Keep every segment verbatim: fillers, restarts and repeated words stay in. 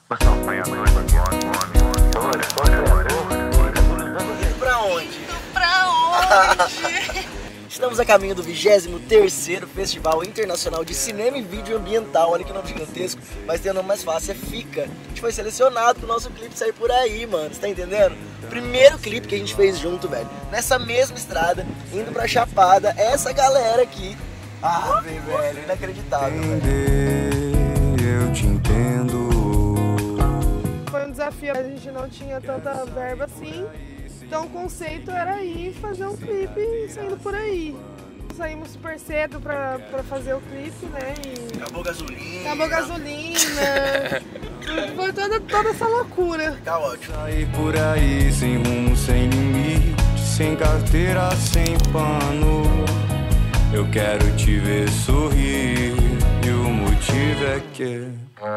Pra onde? Pra onde? Estamos a caminho do vigésimo terceiro Festival Internacional de Cinema e Vídeo Ambiental. Olha que nome gigantesco, mas tem o nome mais fácil, é FICA. A gente foi selecionado pro nosso clipe sair por aí, mano, você tá entendendo? Primeiro clipe que a gente fez junto, velho, nessa mesma estrada, indo pra Chapada, essa galera aqui. Ah, velho, velho, inacreditável, velho. Eu te entendo. Foi um desafio, a gente não tinha tanta verba assim. Então o conceito era ir fazer um clipe saindo por aí. Saímos super cedo pra, pra fazer o clipe, né? E acabou gasolina. Acabou gasolina. Foi toda, toda essa loucura. Tá ótimo. Sair por aí sem rumo, sem limite, sem carteira, sem pano. Eu quero te ver sorrir e o motivo é que...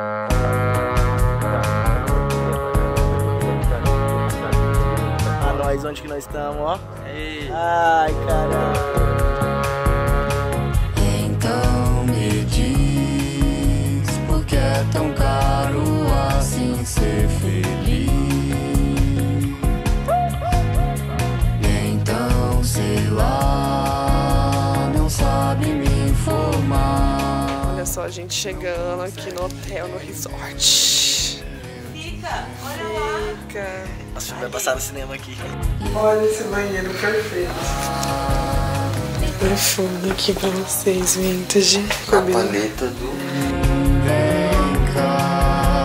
Nós, onde que nós estamos, ó? Ei. Ai, caramba. Então me diz por que é tão caro assim ser feliz. Então, sei lá, não sabe me informar. Olha só, a gente chegando aqui no hotel, no resort. Fica, olha lá. Fica. Nossa, vai passar no cinema aqui. Olha esse banheiro perfeito. Perfume aqui pra vocês, vintage. A paleta do... Vem cá,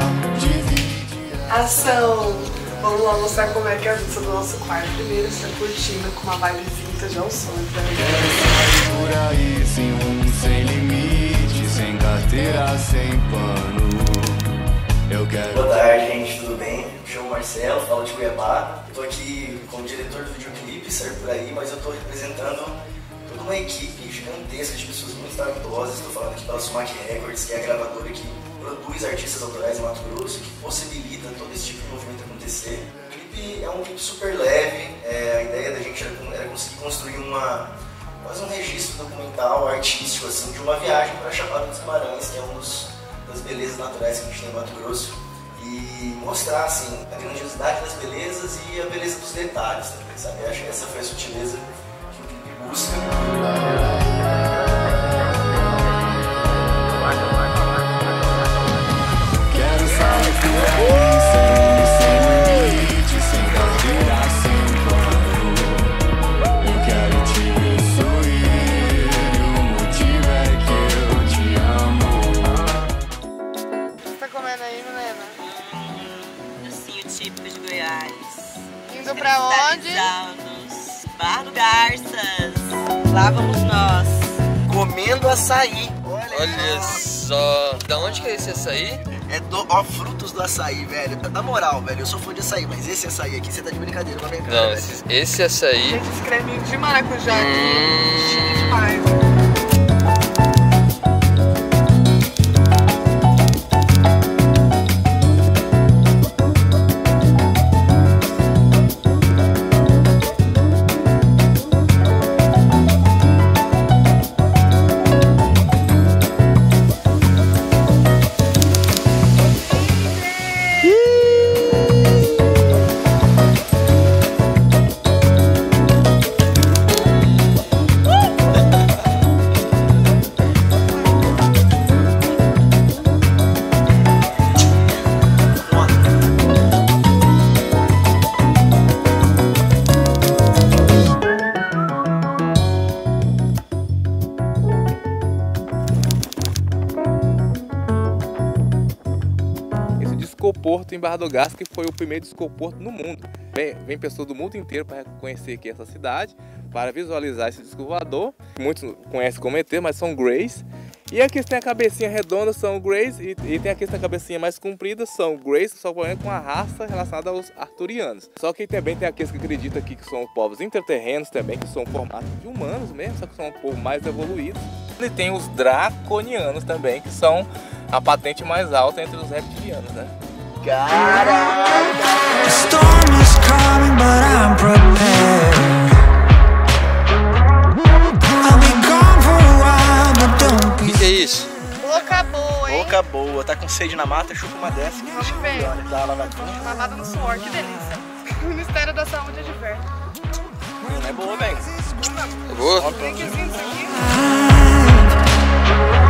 Ação! Vamos lá mostrar como é que é a vista do nosso quarto. Primeiro, essa cortina com uma vibe vintage ao som. sair por aí sem rumo, sem limite, sem carteira, sem pano. Eu quero... Boa tarde, gente, tudo bem? Me chamo Marcelo, falo de Cuiabá. Eu tô aqui como diretor do videoclipe, sair por aí, mas eu tô representando toda uma equipe gigantesca de pessoas muito talentosas. Estou falando aqui pela Sumac Records, que é a gravadora que produz artistas autorais em Mato Grosso, que possibilita todo esse tipo de movimento acontecer. O clipe é um clipe super leve, é, a ideia da gente era conseguir construir uma, quase um registro documental, artístico, assim, de uma viagem para a Chapada dos Guimarães, que é um dos das belezas naturais que a gente tem em Mato Grosso, e mostrar assim, a grandiosidade das belezas e a beleza dos detalhes também, sabe? Eu acho que essa foi a sutileza que o clipe busca. Quero sair por aí sem limite, sem carteira, sem pano. Eu quero te ver sorrir, o motivo é que eu te amo. Comendo aí, Milena? Docinho típico de Goiás. Indo pra onde? Bar do Garças. Lá vamos nós. Comendo açaí. Olha, Olha só. Da onde que é esse açaí? É do, ó, frutos do açaí, velho. Na moral, velho, eu sou fã de açaí, mas esse açaí aqui, você tá de brincadeira com a minha cara, Não, velho. esse, esse açaí. Gente, esse creminho de maracujá aqui. Hum. Chique demais. Discoporto em Barra do Garças, que foi o primeiro discoporto no mundo. Vem, vem pessoas do mundo inteiro para conhecer aqui essa cidade, para visualizar esse disco voador. Muitos conhecem como E T, mas são Greys. E aqui tem a cabecinha redonda, são Greys, e, e tem aqui essa cabecinha mais comprida, são Greys, só com a raça relacionada aos arturianos. Só que também tem aqueles que acreditam aqui que são povos interterrenos também, que são formatos de humanos mesmo, só que são um povo mais evoluídos. E tem os draconianos também, que são a patente mais alta entre os reptilianos, né? Caralho! The storm is coming, but I'm prepared. I'll be gone for a while, but don't be. O que, que é isso? Boca boa, hein? Boca dica boa. Tá com sede na mata, chupa uma dessa. Que Vamos ver. olha, dá uma lavadinha. Lavada no suor, que delícia. O Ministério da Saúde adverte. Não é boa, velho. É boa? Drinkzinho isso aqui.